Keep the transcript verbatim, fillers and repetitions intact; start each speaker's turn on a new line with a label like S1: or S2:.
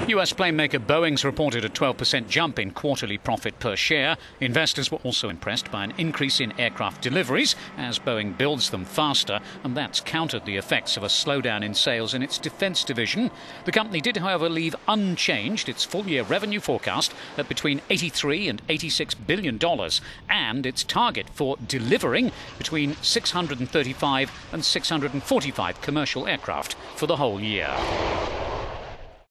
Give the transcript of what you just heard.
S1: U S planemaker Boeing's reported a twelve percent jump in quarterly profit per share. Investors were also impressed by an increase in aircraft deliveries as Boeing builds them faster, and that's countered the effects of a slowdown in sales in its defence division. The company did, however, leave unchanged its full-year revenue forecast at between eighty-three and eighty-six billion dollars, and its target for delivering between six hundred thirty-five and six hundred forty-five commercial aircraft for the whole year.